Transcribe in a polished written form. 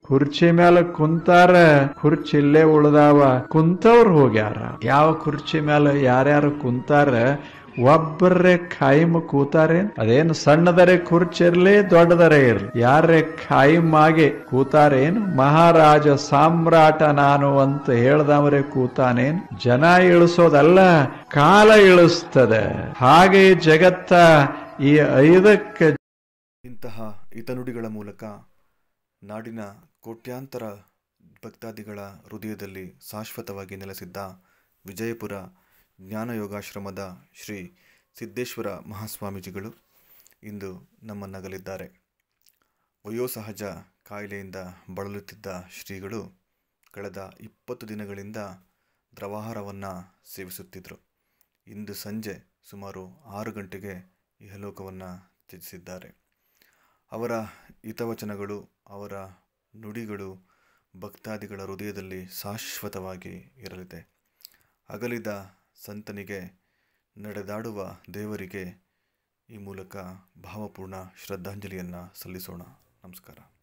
ಕುರ್ಚಿ ಮೇಲೆ ಕುಂತಾರ, ಕುರ್ಚಿ ಇಲ್ಲೇ ಉಳ್ದಾವ, ಕುಂತವ್ರು ಹೋಗ್ಯಾರ. ಯಾವ ಕುರ್ಚಿ ಮೇಲೆ ಯಾರ್ಯಾರು ಕುಂತಾರ ಒಬ್ಬರೇ ಖಾಯಿಮ್ ಕೂತಾರೇನ್? ಅದೇನು ಸಣ್ಣದರೆ ಕುರ್ಚಿ ಇರ್ಲಿ ದೊಡ್ಡದರೆ ಇರ್ಲಿ, ಯಾರೇ ಖಾಯಿಮ್ ಆಗಿ ಕೂತಾರೇನು? ಮಹಾರಾಜ ಸಾಮ್ರಾಟ ನಾನು ಅಂತ ಹೇಳ್ದವರೇ ಕೂತಾನೇನ್? ಜನ ಇಳಿಸೋದಲ್ಲ, ಕಾಲ ಇಳಿಸ್ತದೆ. ಹಾಗೆ ಜಗತ್ತ ಈ 5ಕ್ಕೆ ಇಂತಹ ಹಿತನುಡಿಗಳ ಮೂಲಕ ನಾಡಿನ ಕೋಟ್ಯಾಂತರ ಭಕ್ತಾದಿಗಳ ಹೃದಯದಲ್ಲಿ ಶಾಶ್ವತವಾಗಿ ನೆಲೆಸಿದ್ದ ವಿಜಯಪುರ ಜ್ಞಾನಯೋಗಾಶ್ರಮದ ಶ್ರೀ ಸಿದ್ದೇಶ್ವರ ಮಹಾಸ್ವಾಮೀಜಿಗಳು ಇಂದು ನಮ್ಮನ್ನಗಲಿದ್ದಾರೆ. ವಯೋಸಹಜ ಕಾಯಿಲೆಯಿಂದ ಬಳಲುತ್ತಿದ್ದ ಶ್ರೀಗಳು ಕಳೆದ 20 ದಿನಗಳಿಂದ ದ್ರವಾಹಾರವನ್ನು ಸೇವಿಸುತ್ತಿದ್ದರು. ಇಂದು ಸಂಜೆ ಸುಮಾರು 6 ಗಂಟೆಗೆ ಇಹಲೋಕವನ್ನು ತ್ಯಜಿಸಿದ್ದಾರೆ. ಅವರ ಹಿತವಚನಗಳು, ಅವರ ನುಡಿಗಳು ಭಕ್ತಾದಿಗಳ ಹೃದಯದಲ್ಲಿ ಶಾಶ್ವತವಾಗಿ ಇರಲಿದೆ. ಅಗಲಿದ ಸಂತನಿಗೆ, ನಡೆದಾಡುವ ದೇವರಿಗೆ ಈ ಮೂಲಕ ಭಾವಪೂರ್ಣ ಶ್ರದ್ಧಾಂಜಲಿಯನ್ನು ಸಲ್ಲಿಸೋಣ. ನಮಸ್ಕಾರ.